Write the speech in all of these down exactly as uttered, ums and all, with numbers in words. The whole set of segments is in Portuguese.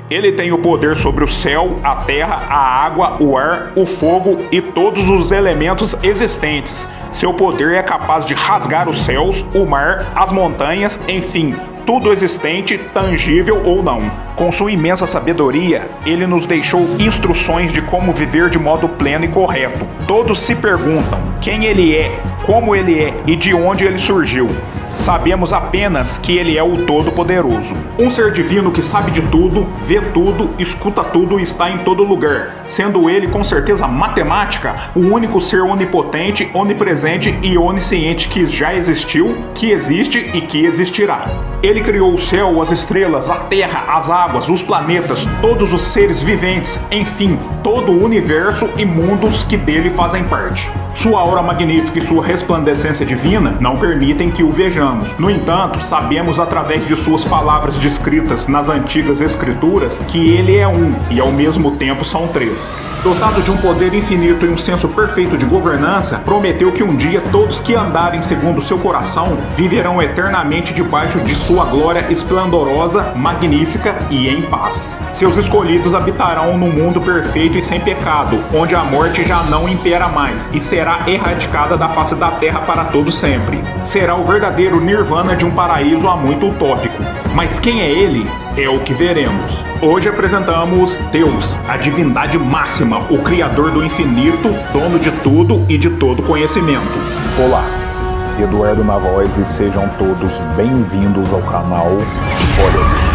Ele tem o poder sobre o céu, a terra, a água, o ar, o fogo e todos os elementos existentes. Seu poder é capaz de rasgar os céus, o mar, as montanhas, enfim, tudo existente, tangível ou não. Com sua imensa sabedoria, ele nos deixou instruções de como viver de modo pleno e correto. Todos se perguntam quem ele é, como ele é e de onde ele surgiu. Sabemos apenas que ele é o Todo-Poderoso. Um ser divino que sabe de tudo, vê tudo, escuta tudo e está em todo lugar, sendo ele com certeza matemática, o único ser onipotente, onipresente e onisciente que já existiu, que existe e que existirá. Ele criou o céu, as estrelas, a terra, as águas, os planetas, todos os seres viventes, enfim, todo o universo e mundos que dele fazem parte. Sua aura magnífica e sua resplandecência divina não permitem que o vejamos. No entanto, sabemos através de suas palavras descritas nas antigas escrituras que ele é um e ao mesmo tempo são três. Dotado de um poder infinito e um senso perfeito de governança, prometeu que um dia todos que andarem segundo seu coração viverão eternamente debaixo de sua glória esplendorosa, magnífica e em paz. Seus escolhidos habitarão num mundo perfeito e sem pecado, onde a morte já não impera mais e será erradicada da face da terra para todo sempre. Será o verdadeiro nirvana de um paraíso há muito utópico. Mas quem é ele? É o que veremos. Hoje apresentamos Deus, a divindade máxima, o Criador do infinito, dono de tudo e de todo conhecimento. Olá, Eduardo na voz e sejam todos bem-vindos ao canal Olha Isso.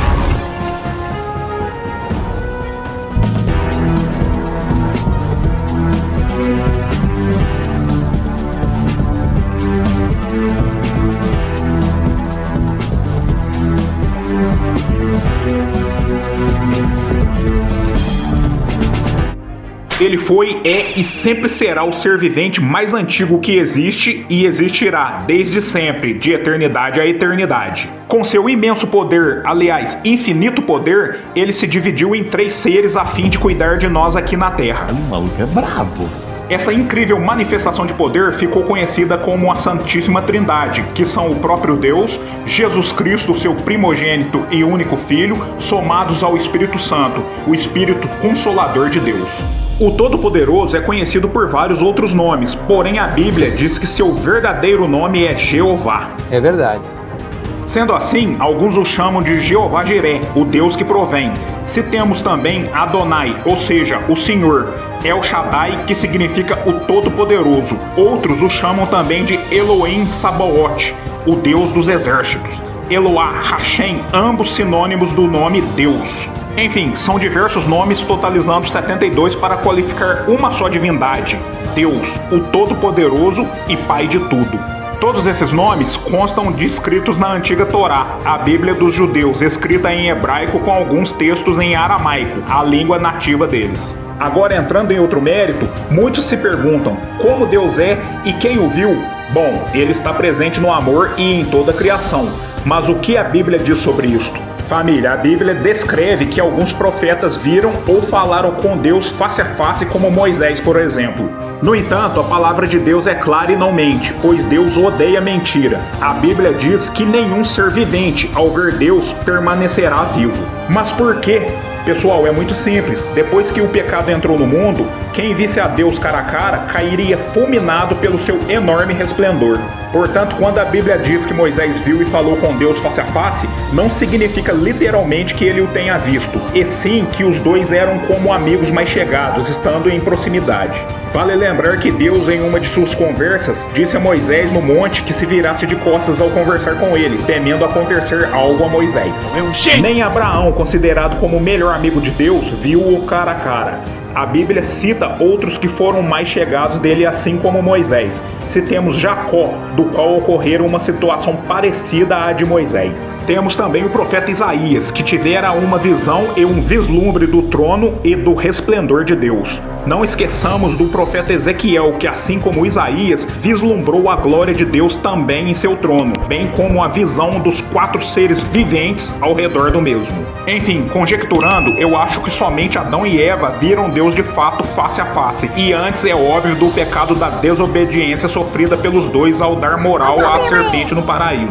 Ele foi, é e sempre será o ser vivente mais antigo que existe e existirá desde sempre, de eternidade a eternidade. Com seu imenso poder, aliás, infinito poder, ele se dividiu em três seres a fim de cuidar de nós aqui na Terra. O maluco é brabo. Essa incrível manifestação de poder ficou conhecida como a Santíssima Trindade, que são o próprio Deus, Jesus Cristo, seu primogênito e único Filho, somados ao Espírito Santo, o Espírito Consolador de Deus. O Todo-Poderoso é conhecido por vários outros nomes, porém a Bíblia diz que seu verdadeiro nome é Jeová. É verdade. Sendo assim, alguns o chamam de Jeová Jiré, o Deus que provém. Citemos também Adonai, ou seja, o Senhor, El Shaddai, que significa o Todo-Poderoso. Outros o chamam também de Elohim Sabaoth, o Deus dos exércitos. Eloá, Hashem, ambos sinônimos do nome Deus. Enfim, são diversos nomes totalizando setenta e dois para qualificar uma só divindade, Deus, o Todo-Poderoso e Pai de tudo. Todos esses nomes constam descritos na antiga Torá, a Bíblia dos judeus, escrita em hebraico com alguns textos em aramaico, a língua nativa deles. Agora, entrando em outro mérito, muitos se perguntam como Deus é e quem o viu? Bom, ele está presente no amor e em toda a criação. Mas o que a Bíblia diz sobre isto? Família, a Bíblia descreve que alguns profetas viram ou falaram com Deus face a face, como Moisés, por exemplo. No entanto, a palavra de Deus é clara e não mente, pois Deus odeia mentira. A Bíblia diz que nenhum ser vivente, ao ver Deus, permanecerá vivo. Mas por quê? Pessoal, é muito simples. Depois que o pecado entrou no mundo, quem visse a Deus cara a cara cairia fulminado pelo seu enorme resplendor. Portanto, quando a Bíblia diz que Moisés viu e falou com Deus face a face, não significa literalmente que ele o tenha visto, e sim que os dois eram como amigos mais chegados, estando em proximidade. Vale lembrar que Deus, em uma de suas conversas, disse a Moisés no monte que se virasse de costas ao conversar com ele, temendo acontecer algo a Moisés. Nem Abraão, considerado como o melhor amigo de Deus, viu-o cara a cara. A Bíblia cita outros que foram mais chegados dele, assim como Moisés. Citemos Jacó, do qual ocorreu uma situação parecida à de Moisés. Temos também o profeta Isaías, que tivera uma visão e um vislumbre do trono e do resplendor de Deus. Não esqueçamos do profeta Ezequiel, que assim como Isaías, vislumbrou a glória de Deus também em seu trono, bem como a visão dos quatro seres viventes ao redor do mesmo. Enfim, conjecturando, eu acho que somente Adão e Eva viram Deus de fato face a face, e antes é óbvio do pecado da desobediência sofrida pelos dois ao dar moral à serpente no paraíso.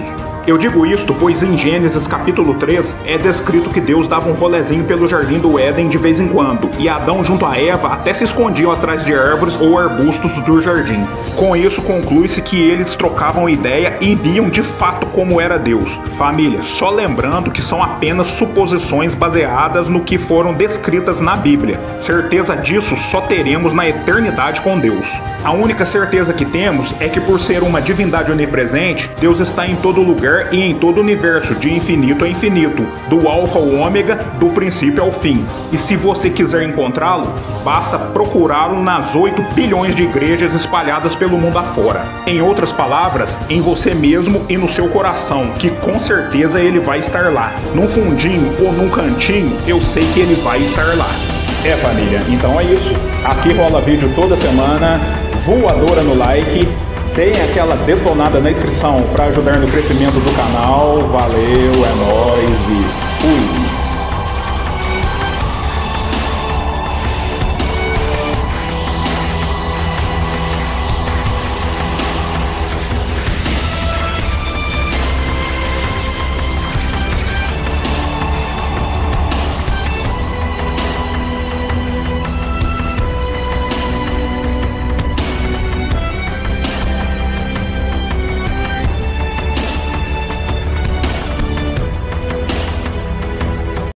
Eu digo isto pois em Gênesis capítulo três é descrito que Deus dava um rolezinho pelo jardim do Éden de vez em quando, e Adão junto a Eva até se escondiam atrás de árvores ou arbustos do jardim. Com isso conclui-se que eles trocavam ideia e viam de fato como era Deus. Família, só lembrando que são apenas suposições baseadas no que foram descritas na Bíblia. Certeza disso só teremos na eternidade com Deus. A única certeza que temos é que por ser uma divindade onipresente, Deus está em todo lugar e em todo o universo, de infinito a infinito, do alfa ao ômega, do princípio ao fim. E se você quiser encontrá-lo, basta procurá-lo nas oito bilhões de igrejas espalhadas pelo mundo afora. Em outras palavras, em você mesmo e no seu coração, que com certeza ele vai estar lá. Num fundinho ou num cantinho, eu sei que ele vai estar lá. É, família, então é isso. Aqui rola vídeo toda semana, voadora no like, tem aquela detonada na inscrição para ajudar no crescimento do canal. Valeu, é nóis e fui!